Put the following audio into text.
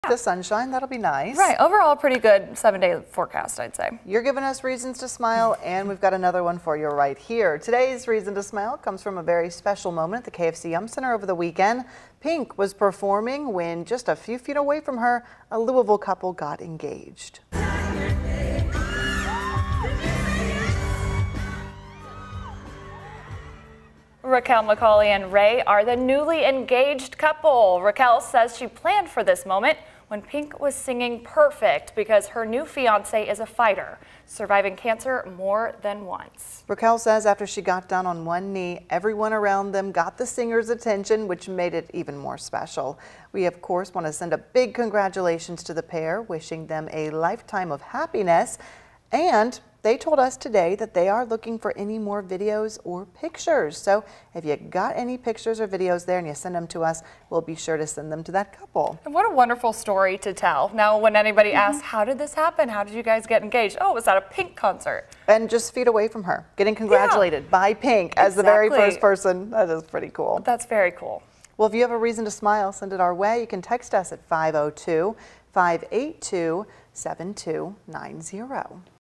The sunshine, that'll be nice. Right, overall pretty good 7-day forecast, I'd say. You're giving us reasons to smile, and we've got another one for you right here. Today's reason to smile comes from a very special moment at the KFC Yum Center over the weekend. Pink was performing when just a few feet away from her, a Louisville couple got engaged. Raquel McCauley and Ray are the newly engaged couple. Raquel says she planned for this moment when Pink was singing Perfect because her new fiance is a fighter, surviving cancer more than once. Raquel says after she got down on one knee, everyone around them got the singer's attention, which made it even more special. We, of course, want to send a big congratulations to the pair, wishing them a lifetime of happiness. And they told us today that they are looking for any more videos or pictures. So if you got any pictures or videos there and you send them to us, we'll be sure to send them to that couple. And what a wonderful story to tell. Now, when anybody asks, how did this happen? How did you guys get engaged? Oh, it was at a Pink concert. And just feet away from her, getting congratulated by Pink as the very first person. That is pretty cool. That's very cool. Well, if you have a reason to smile, send it our way. You can text us at 502-582-7290.